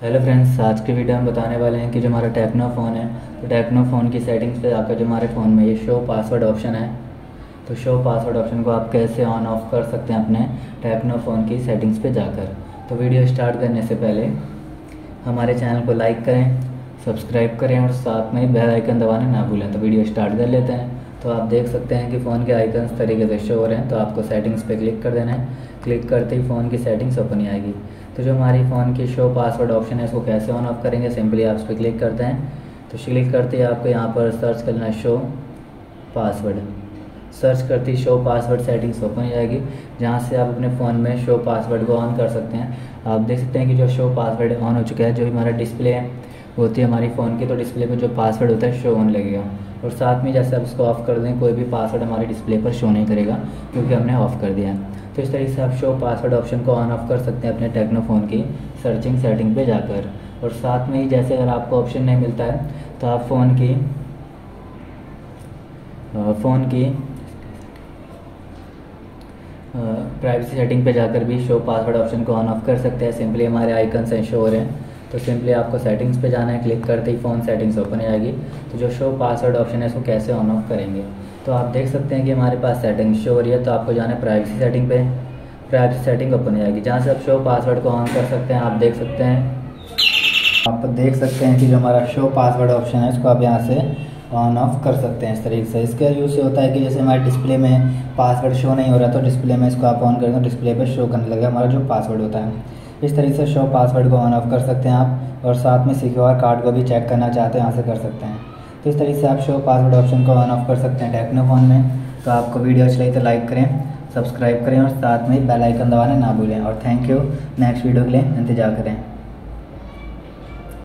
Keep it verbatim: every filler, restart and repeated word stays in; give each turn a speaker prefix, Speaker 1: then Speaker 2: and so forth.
Speaker 1: Hello friends, आज की video हम बताने वाले हैं कि जो हमारा टेक्नो फ़ोन है तो टेक्नो फ़ोन की सेटिंग्स पे जाकर जो हमारे फ़ोन में ये शो पासवर्ड ऑप्शन है, तो शो पासवर्ड ऑप्शन को आप कैसे ऑन ऑफ कर सकते हैं अपने टेक्नो फ़ोन की सेटिंग्स पे जाकर। तो वीडियो स्टार्ट करने से पहले हमारे चैनल को लाइक करें, सब्सक्राइब करें और साथ में बेल आइकन दबाना ना भूलें। तो वीडियो स्टार्ट कर लेते हैं। तो आप देख सकते हैं कि फ़ोन के आइकन्स तरीके से शो हो रहे हैं। तो आपको सेटिंग्स पे क्लिक कर देना है। क्लिक करते ही फ़ोन की सेटिंग्स ओपन ही आएगी। तो जो हमारी फ़ोन की शो पासवर्ड ऑप्शन है इसको कैसे ऑन ऑफ करेंगे, सिंपली आप इस पर क्लिक करते हैं। तो क्लिक करते ही आपको यहाँ पर सर्च करना है शो पासवर्ड। सर्च करते ही शो पासवर्ड सेटिंग्स ओपन हो जाएगी, जहाँ से आप अपने फ़ोन में शो पासवर्ड को ऑन कर सकते हैं। आप देख सकते हैं कि जो शो पासवर्ड ऑन हो चुका है। जो हमारा डिस्प्ले होती है हमारी फ़ोन की, तो डिस्प्ले पे जो पासवर्ड होता है शो होने लगेगा। और साथ में जैसे आप इसको ऑफ़ कर दें, कोई भी पासवर्ड हमारे डिस्प्ले पर शो नहीं करेगा क्योंकि हमने ऑफ़ कर दिया है। तो इस तरीके से आप शो पासवर्ड ऑप्शन को ऑन ऑफ कर सकते हैं अपने टेक्नो फ़ोन की सर्चिंग सेटिंग पे जाकर। और साथ में ही जैसे अगर आपको ऑप्शन नहीं मिलता है तो आप फ़ोन की फ़ोन की प्राइवेसी सेटिंग पे जाकर भी शो पासवर्ड ऑप्शन को ऑन ऑफ कर सकते हैं। सिंपली हमारे आइकन से शो हो रहे हैं, तो सिंपली आपको सेटिंग्स पे जाना है। क्लिक करते ही फ़ोन सेटिंग्स ओपन हो जाएगी। तो जो शो पासवर्ड ऑप्शन है इसको कैसे ऑन ऑफ करेंगे, तो आप देख सकते हैं कि हमारे पास सेटिंग शो हो रही है। तो आपको जाना है प्राइवेसी सेटिंग पे। प्राइवेसी सेटिंग ओपन हो जाएगी, जहाँ से आप शो पासवर्ड को ऑन कर सकते हैं। आप देख सकते हैं आप देख सकते हैं कि जो हमारा शो पासवर्ड ऑप्शन है इसको आप यहाँ से ऑन ऑफ कर सकते हैं इस तरीके से। इसका यूज़ से होता है कि जैसे हमारे डिस्प्ले में पासवर्ड शो नहीं हो रहा तो डिस्प्ले में इसको आप ऑन कर दें, डिस्प्ले पे शो करने लगेगा हमारा जो पासवर्ड होता है। इस तरीके से शो पासवर्ड को ऑन ऑफ कर सकते हैं आप। और साथ में सिक्योर कार्ड को भी चेक करना चाहते हैं यहाँ से कर सकते हैं। तो इस तरीके से आप शो पासवर्ड ऑप्शन को ऑन ऑफ कर सकते हैं टेक्नो फ़ोन में। तो आपको वीडियो अच्छी लगी तो लाइक करें, सब्सक्राइब करें और साथ में बेल आइकन दबाना ना भूलें। और थैंक यू। नेक्स्ट वीडियो के लिए इंतजार करें।